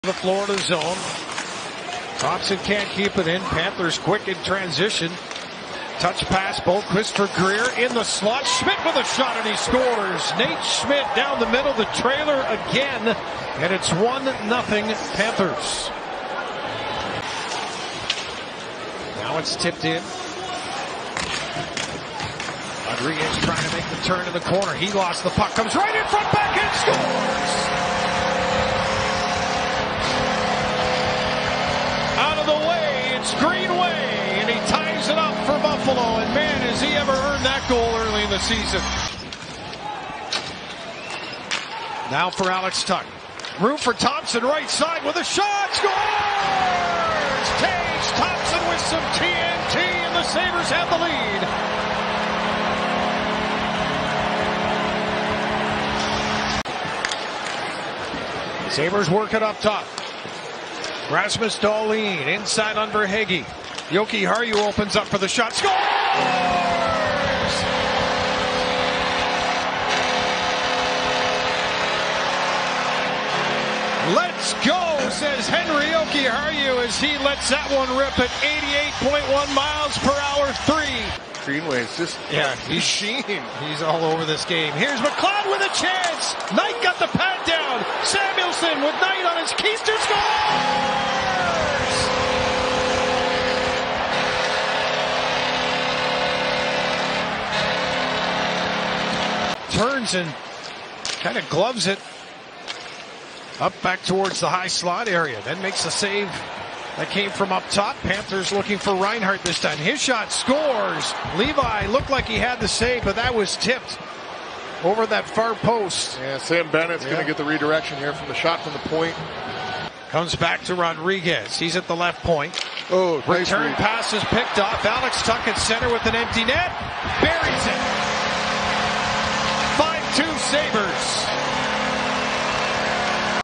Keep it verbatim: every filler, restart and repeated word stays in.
The Florida zone. Thompson can't keep it in. Panthers quick in transition. Touch pass, Bohlquist for Greer in the slot. Schmidt with a shot and he scores. Nate Schmidt down the middle, the trailer again, and it's one nothing Panthers. Now it's tipped in. Rodriguez trying to make the turn in the corner. He lost the puck, comes right in front, back and scores. Out of the way, it's Greenway, and he ties it up for Buffalo, and man, has he ever earned that goal early in the season. Now for Alex Tuch. Room for Thompson, right side with a shot, scores! Tage Thompson with some T N T, and the Sabres have the lead. Sabres work it up top. Rasmus Dahlin inside on Verhaeghe. Yoki Harju opens up for the shot. Scores! Let's go, says Henry Yoki Harju as he lets that one rip at eighty-eight point one miles per hour. Three. Greenway is just yeah, he's sheen. He's all over this game. Here's McLeod with a chance. Knight got the pad down. Samuelson with Knight on his keister, scores! Turns and kind of gloves it up back towards the high slot area. Then makes a save. That came from up top. Panthers looking for Reinhart this time. His shot scores. Levi looked like he had the save, but that was tipped over that far post. Yeah, Sam Bennett's yeah. going to get the redirection here from the shot from the point. Comes back to Rodriguez. He's at the left point. Oh, return read. pass is picked off. Alex Tuch at center with an empty net. Buries it. five two Sabres.